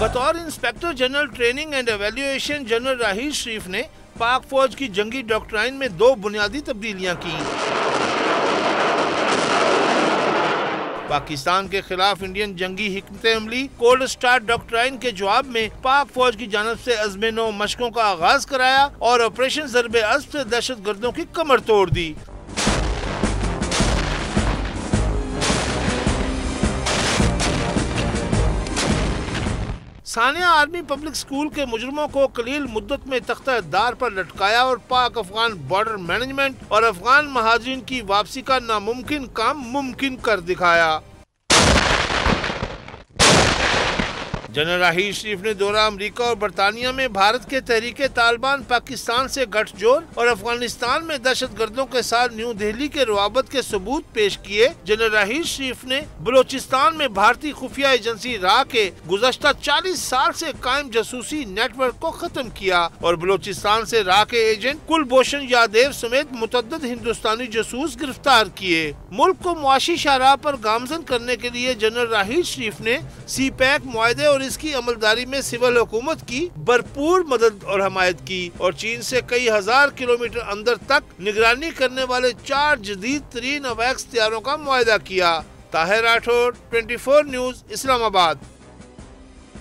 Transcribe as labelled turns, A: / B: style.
A: بطور inspector general training and evaluation general Raheel Sharif نے پاک فوج کی جنگی ڈاکٹرائن میں 2 بنیادی تبدیلیاں کی۔ پاکستان کے خلاف انڈین جنگی حکمت عملی کولڈ سٹارٹ ڈاکٹرائن کے جواب میں پاک فوج کی جانب سے عزم نو مشقوں کا آغاز کرایا اور آپریشن ضرب اسب سے دہشت گردوں کی کمر توڑ دی۔ ثانیہ آرمی پبلک سکول کے مجرموں کو قلیل مدت میں تختہ دار پر لٹکایا اور پاک افغان بارڈر مینجمنٹ اور افغان مہاجرین کی واپسی کا ناممکن کام ممکن کر دکھایا۔ جنرل راحیل شریف نے دورہ امریکہ اور برطانیہ میں بھارت کے تحریک طالبان پاکستان سے گٹھ جوڑ اور افغانستان میں دہشت گردوں کے ساتھ نیو دہلی کے روابط کے ثبوت پیش کیے۔ جنرل راحیل شریف نے بلوچستان میں بھارتی خفیہ ایجنسی را کے گزشتہ 40 سال سے قائم جاسوسی نیٹ ورک کو ختم کیا اور بلوچستان سے را کے ایجنٹ کلبھوشن یادیو سمیت متعدد ہندوستانی جاسوس گرفتار کیے۔ ملک کو معاشی شاہراہ پر گامزن کرنے کے لیے جنرل راحیل شریف نے سی پیک معاہدے اور اس کی عملداری میں سول حکومت کی بھرپور مدد اور حمایت کی اور چین سے کئی ہزار کلومیٹر اندر تک نگرانی کرنے والے 4 جدید ترین اویکس طیاروں کا معاہدہ کیا۔ طاہر راٹھور، 24 نیوز، اسلام آباد۔